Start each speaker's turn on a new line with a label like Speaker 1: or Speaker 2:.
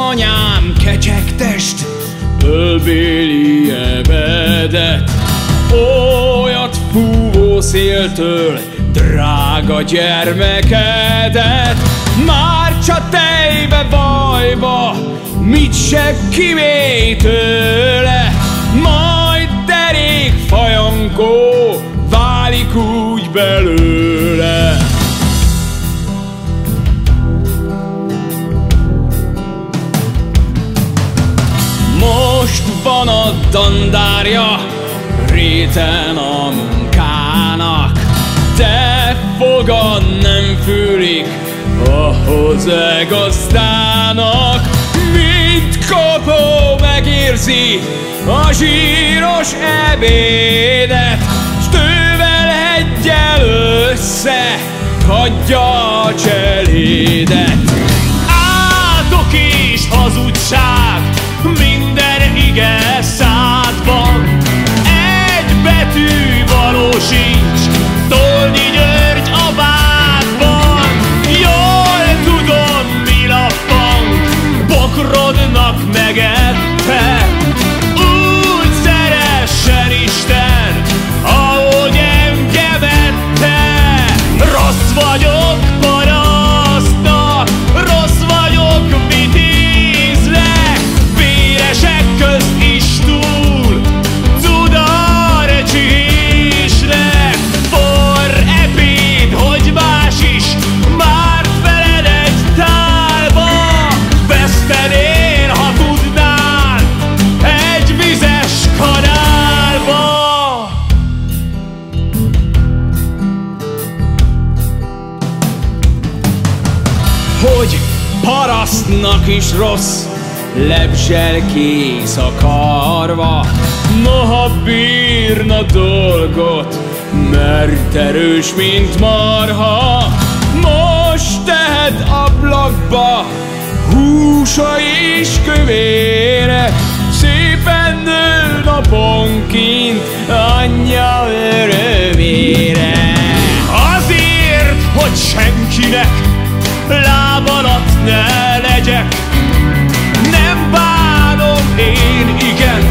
Speaker 1: anyám kecsegtest, ölbéli ebedet, olyat fúvó széltől drága gyermekedet. Már csak tejbe bajba, mit se kivéj tőle, majd derék fajankó válik úgy belőle. Most van a dandárja réten a munkának, de foga nem fűlik ahhoz gazdának. Mint kopó megérzi a zsíros ebédet, s tővel heggyel össze hagyja a cselédet.
Speaker 2: Áldok és hazugság minden ige szádban, egy betű való sincs Toldi György a vádban. Jól tudom, mi lappang bokrodnak megette, úgy szeressen Isten, ahogy engem ette. Rossz vagyok parasztnak, rossz vagyok vitéznek, véresek közt is túl cudar csihésnek. For ebéd, hogy más is várt veled egy tálba, vesztenél, ha tudnál, egy vizes kanálba.
Speaker 1: Hogy parasztnak is rossz, lebzselkész akarva, noha bírna dolgot, mert erős, mint marha. Most tehet ablakba húsa és kövére, szépen nő naponként anyja örömére.
Speaker 2: Azért, hogy senkinek láb alatt ne legyek, nem bánom én, igen,